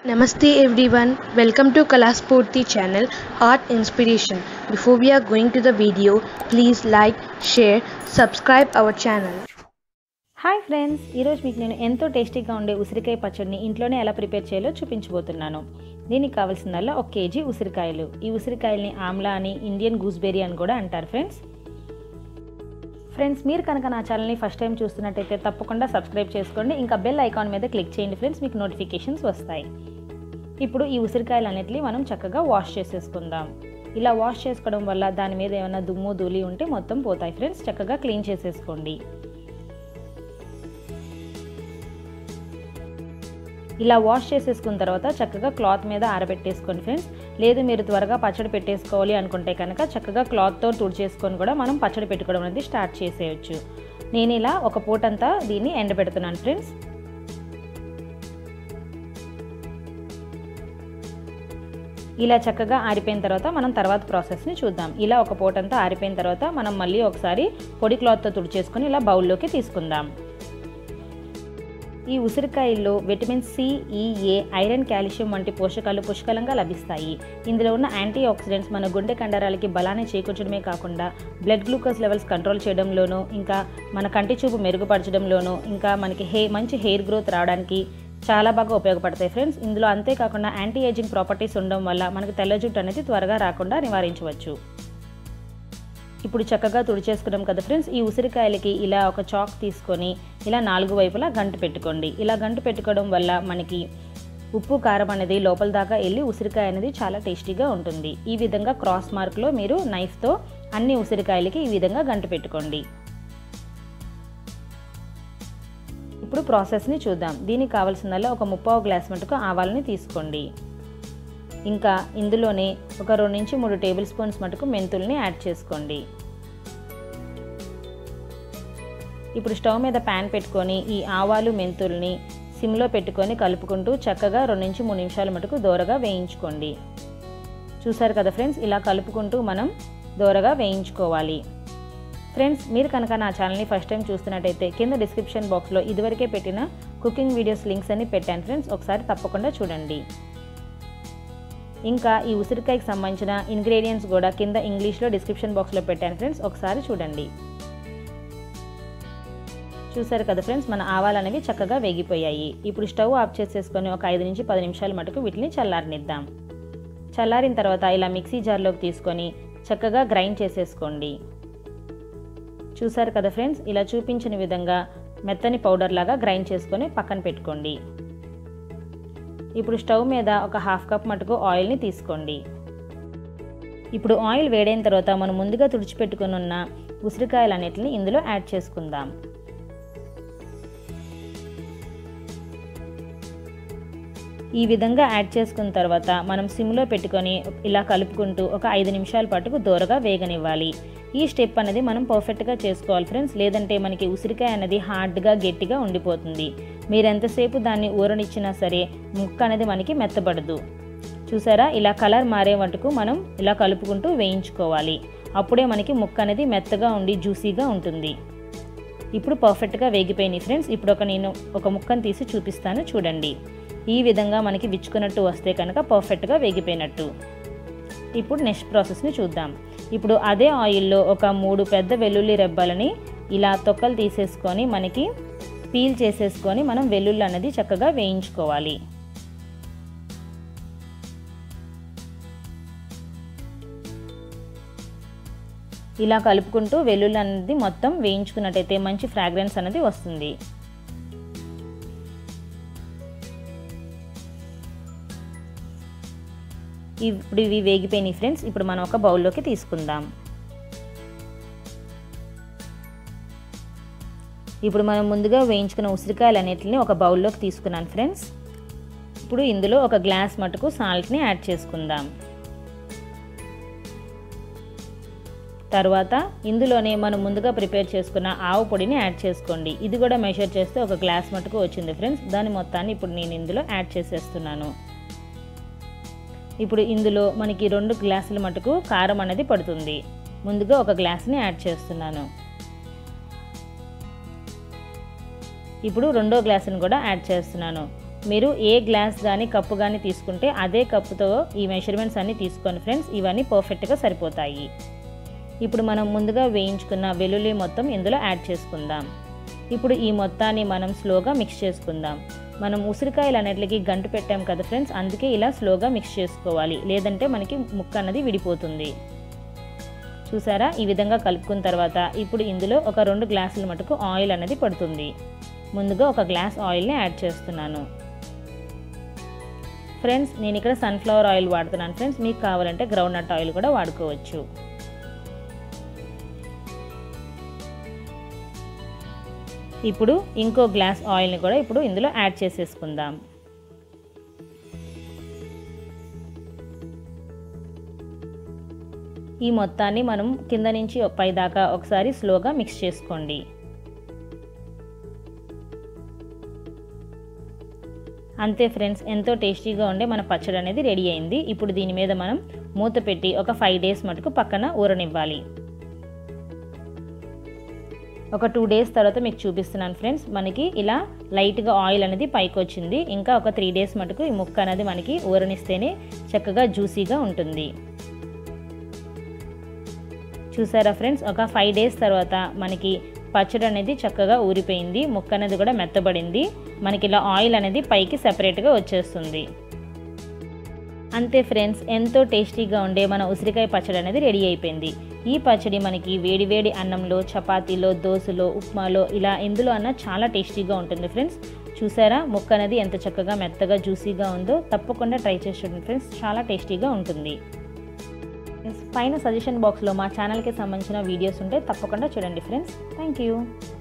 Namaste everyone, welcome to Kalaspurti channel Art Inspiration. Before we are going to the video, please like, share, subscribe our channel. Hi friends, ఈరోజు మీకు నేను ఎంతో టేస్టీగా ఉండే ఉసిరికాయ పచ్చడిని ఇంట్లోనే ఎలా ప్రిపేర్ చేయాలో చూపించబోతున్నాను. దీనికి కావాల్సిందల్లా 1 కేజీ ఉసిరికాయలు. ఈ ఉసిరికాయల్ని ఆమ్లా అని, ఇండియన్ గూస్బెర్రీ అని కూడా అంటారు ఫ్రెండ్స్ మీరు కనుక నా ఛానల్ని ఫస్ట్ టైం చూస్తున్నట్టయితే తప్పకుండా సబ్స్క్రైబ్ చేసుకోండి. ఇంకా బెల్ ఐకాన్ మీద క్లిక్ చేయండి ఫ్రెండ్స్, మీకు నోటిఫికేషన్స్ వస్తాయి. ఇప్పుడు ఈ ఉసిరికాయలు అన్నిటిని మనం చక్కగా వాష్ చేసేసుకుందాం. ఇలా వాష్ చేసుకోవడం వల్ల దాని మీద ఏమైనా దుమ్ము ధూళి ఉంటే మొత్తం పోతాయి ఫ్రెండ్స్. చక్కగా క్లీన్ చేసేసుకోండి. ఇలా వాష్ చేసేసుకున్న తర్వాత చక్కగా క్లాత్ మీద ఆరబెట్టేసుకోండి ఫ్రెండ్స్. లేదు మీరు త్వరగా పచ్చడి పెట్టేసుకోవాలి అనుకుంటే కనుక చక్కగా క్లాత్తో తుడిచేసుకొని కూడా మనం పచ్చడి పెట్టుకోవడం అనేది స్టార్ట్ చేసేయచ్చు. నేను ఇలా ఒక పూటంతా దీన్ని ఎండబెడుతున్నాను ఫ్రెండ్స్. ఇలా చక్కగా ఆరిపోయిన తర్వాత మనం తర్వాత ప్రాసెస్ని చూద్దాం. ఇలా ఒక పూటంతా ఆరిపోయిన తర్వాత మనం మళ్ళీ ఒకసారి పొడి క్లాత్తో తుడిచేసుకొని ఇలా బౌల్లోకి తీసుకుందాం. ఈ ఉసిరికాయల్లో విటమిన్ సి, ఈ, ఏ, ఐరన్, కాల్షియం వంటి పోషకాలు పుష్కలంగా లభిస్తాయి. ఇందులో ఉన్న యాంటీ ఆక్సిడెంట్స్ మన గుండె కండరాలకి బలాన్ని చేకూర్చడమే కాకుండా బ్లడ్ గ్లూకోజ్ లెవెల్స్ కంట్రోల్ చేయడంలోనూ, ఇంకా మన కంటి చూపు మెరుగుపరచడంలోనూ, ఇంకా మనకి మంచి హెయిర్ గ్రోత్ రావడానికి చాలా బాగా ఉపయోగపడతాయి ఫ్రెండ్స్. ఇందులో అంతేకాకుండా యాంటీ ఏజింగ్ ప్రాపర్టీస్ ఉండడం వల్ల మనకు తెల్ల జుట్టు అనేది త్వరగా రాకుండా నివారించవచ్చు. ఇప్పుడు చక్కగా తుడిచేసుకున్నాం కదా ఫ్రెండ్స్. ఈ ఉసిరికాయలకి ఇలా ఒక చాక్ తీసుకొని ఇలా 4 వైపులా గంటు పెట్టుకోండి. ఇలా గంటు పెట్టుకోవడం వల్ల మనకి ఉప్పు కారం అనేది లోపల దాకా వెళ్ళి ఉసిరికాయ అనేది చాలా టేస్టీగా ఉంటుంది. ఈ విధంగా క్రాస్ మార్క్లో మీరు నైఫ్తో అన్ని ఉసిరికాయలకి ఈ విధంగా గంటు పెట్టుకోండి. ఇప్పుడు ప్రాసెస్ని చూద్దాం. దీనికి కావాల్సిందల్లా ఒక 3/4 గ్లాస్ మటుకు ఆవాలని తీసుకోండి. ఇంకా ఇందులోనే ఒక 2 నుంచి 3 టేబుల్ స్పూన్స్ మటుకు మెంతుల్ని యాడ్ చేసుకోండి. ఇప్పుడు స్టవ్ మీద ప్యాన్ పెట్టుకొని ఈ ఆవాలు మెంతుల్ని సిమ్లో పెట్టుకొని కలుపుకుంటూ చక్కగా 2 నుంచి 3 నిమిషాల మటుకు దోరగా వేయించుకోండి. చూసారు కదా ఫ్రెండ్స్, ఇలా కలుపుకుంటూ మనం దోరగా వేయించుకోవాలి. ఫ్రెండ్స్ మీరు కనుక నా ఛానల్ని ఫస్ట్ టైం చూస్తున్నట్టయితే కింద డిస్క్రిప్షన్ బాక్స్లో ఇదివరకే పెట్టిన కుకింగ్ వీడియోస్ లింక్స్ అన్ని పెట్టాను ఫ్రెండ్స్, ఒకసారి తప్పకుండా చూడండి. ఇంకా ఈ ఉసిరికాయకి సంబంధించిన ఇంగ్రీడియంట్స్ కూడా కింద ఇంగ్లీష్లో డిస్క్రిప్షన్ బాక్స్లో పెట్టాను ఫ్రెండ్స్, ఒకసారి చూడండి. చూసారు కదా ఫ్రెండ్స్, మన ఆవాలు అనేవి చక్కగా వేగిపోయాయి. ఇప్పుడు స్టవ్ ఆఫ్ చేసేసుకొని ఒక 5 నుంచి 10 నిమిషాల మటుకు వీటిని చల్లారనిద్దాం. చల్లారిన తర్వాత ఇలా మిక్సీ జార్లోకి తీసుకొని చక్కగా గ్రైండ్ చేసేసుకోండి. చూసారు కదా ఫ్రెండ్స్, ఇలా చూపించిన విధంగా మెత్తని పౌడర్ లాగా గ్రైండ్ చేసుకొని పక్కన పెట్టుకోండి. ఇప్పుడు స్టవ్ మీద ఒక 1/2 కప్ మటుకు ఆయిల్ని తీసుకోండి. ఇప్పుడు ఆయిల్ వేడైన తర్వాత మనం ముందుగా తుడిచిపెట్టుకుని ఉన్న ఉసిరికాయలన్నిటిని ఇందులో యాడ్ చేసుకుందాం. ఈ విధంగా యాడ్ చేసుకున్న తర్వాత మనం సిమ్లో పెట్టుకొని ఇలా కలుపుకుంటూ ఒక 5 నిమిషాల పాటు దోరగా వేగనివ్వాలి. ఈ స్టెప్ అనేది మనం పర్ఫెక్ట్గా చేసుకోవాలి ఫ్రెండ్స్, లేదంటే మనకి ఉసిరికాయ అనేది హార్డ్గా గట్టిగా ఉండిపోతుంది. మీరు ఎంతసేపు దాన్ని ఊరనిచ్చినా సరే ముక్క అనేది మనకి మెత్తబడదు. చూసారా, ఇలా కలర్ మారే మటుకు మనం ఇలా కలుపుకుంటూ వేయించుకోవాలి. అప్పుడే మనకి ముక్క అనేది మెత్తగా ఉండి జ్యూసీగా ఉంటుంది. ఇప్పుడు పర్ఫెక్ట్గా వేగిపోయినాయి ఫ్రెండ్స్. ఇప్పుడు నేను ఒక ముక్కను తీసి చూపిస్తాను, చూడండి. ఈ విధంగా మనకి విచ్చుకున్నట్టు వస్తే కనుక పర్ఫెక్ట్గా వేగిపోయినట్టు. ఇప్పుడు నెక్స్ట్ ప్రాసెస్ని చూద్దాం. ఇప్పుడు అదే ఆయిల్లో ఒక 3 పెద్ద వెల్లుల్లి రెబ్బలని ఇలా తొక్కలు తీసేసుకొని మనకి పీల్ చేసేసుకొని మనం వెల్లుల్లి అనేది చక్కగా వేయించుకోవాలి. ఇలా కలుపుకుంటూ వెల్లుల్లి అనేది మొత్తం వేయించుకున్నట్టయితే మంచి ఫ్రాగ్రెన్స్ అనేది వస్తుంది. ఇప్పుడు ఇవి వేగిపోయినాయి ఫ్రెండ్స్. ఇప్పుడు మనం ఒక బౌల్లోకి తీసుకుందాం. ఇప్పుడు మనం ముందుగా వేయించుకున్న ఉసిరికాయలన్నిటిని ఒక బౌల్లోకి తీసుకున్నాను ఫ్రెండ్స్. ఇప్పుడు ఇందులో ఒక గ్లాస్ మటుకు సాల్ట్ని యాడ్ చేసుకుందాం. తర్వాత ఇందులోనే మనం ముందుగా ప్రిపేర్ చేసుకున్న ఆవు పొడిని యాడ్ చేసుకోండి. ఇది కూడా మెజర్ చేస్తే ఒక గ్లాస్ మటుకు వచ్చింది ఫ్రెండ్స్. దాని మొత్తాన్ని ఇప్పుడు నేను ఇందులో యాడ్ చేసేస్తున్నాను. ఇప్పుడు ఇందులో మనకి 2 గ్లాసుల మటుకు కారం అనేది పడుతుంది. ముందుగా ఒక గ్లాస్ని యాడ్ చేస్తున్నాను. ఇప్పుడు రెండో గ్లాసును కూడా యాడ్ చేస్తున్నాను. మీరు ఏ గ్లాస్ కానీ కప్పు కానీ తీసుకుంటే అదే కప్పుతో ఈ మెజర్మెంట్స్ అన్నీ తీసుకోండి ఫ్రెండ్స్. ఇవన్నీ పర్ఫెక్ట్గా సరిపోతాయి. ఇప్పుడు మనం ముందుగా వేయించుకున్న వెల్లుల్లి మొత్తం ఇందులో యాడ్ చేసుకుందాం. ఇప్పుడు ఈ మొత్తాన్ని మనం స్లోగా మిక్స్ చేసుకుందాం. మనం ఉసిరికాయలు అన్నిటికీ గంటు పెట్టాం కదా ఫ్రెండ్స్, అందుకే ఇలా స్లోగా మిక్స్ చేసుకోవాలి, లేదంటే మనకి ముక్క అన్నది విడిపోతుంది. చూసారా, ఈ విధంగా కలుపుకున్న తర్వాత ఇప్పుడు ఇందులో ఒక 2 గ్లాసుల మటుకు ఆయిల్ అనేది పడుతుంది. ముందుగా ఒక గ్లాస్ ఆయిల్ని యాడ్ చేస్తున్నాను ఫ్రెండ్స్. నేను ఇక్కడ సన్ఫ్లవర్ ఆయిల్ వాడుతున్నాను ఫ్రెండ్స్, మీకు కావాలంటే గ్రౌండ్ నట్ ఆయిల్ కూడా వాడుకోవచ్చు. ఇప్పుడు ఇంకో గ్లాస్ ఆయిల్ని కూడా ఇప్పుడు ఇందులో యాడ్ చేసేసుకుందాం. ఈ మొత్తాన్ని మనం కింద నుంచి పై దాకా ఒకసారి స్లోగా మిక్స్ చేసుకోండి. అంతే ఫ్రెండ్స్, ఎంతో టేస్టీగా ఉండే మన పచ్చడి అనేది రెడీ అయింది. ఇప్పుడు దీని మీద మనం మూత పెట్టి ఒక 5 డేస్ మటుకు పక్కన ఊరనివ్వాలి. ఒక 2 డేస్ తర్వాత మీకు చూపిస్తున్నాను ఫ్రెండ్స్. మనకి ఇలా లైట్గా ఆయిల్ అనేది పైకి వచ్చింది. ఇంకా ఒక 3 డేస్ మటుకు ఈ ముక్క అనేది మనకి ఊరనిస్తేనే చక్కగా జ్యూసీగా ఉంటుంది. చూసారా ఫ్రెండ్స్, ఒక 5 డేస్ తర్వాత మనకి పచ్చడి అనేది చక్కగా ఊరిపోయింది, ముక్క అనేది కూడా మెత్తబడింది. మనకి ఇలా ఆయిల్ అనేది పైకి సెపరేట్గా వచ్చేస్తుంది. అంతే ఫ్రెండ్స్, ఎంతో టేస్టీగా ఉండే మన ఉసిరికాయ పచ్చడి అనేది రెడీ అయిపోయింది. ఈ పచ్చడి మనకి వేడివేడి అన్నంలో, చపాతీలో, దోశలో, ఉప్మాలో ఇలా ఎందులో అన్నా చాలా టేస్టీగా ఉంటుంది ఫ్రెండ్స్. చూసారా, ముక్క అనేది ఎంత చక్కగా మెత్తగా జ్యూసీగా ఉందో. తప్పకుండా ట్రై చేసి చూడండి ఫ్రెండ్స్, చాలా టేస్టీగా ఉంటుంది. పైన సజెషన్ బాక్స్లో మా ఛానల్కి సంబంధించిన వీడియోస్ ఉంటే తప్పకుండా చూడండి ఫ్రెండ్స్. Thank you.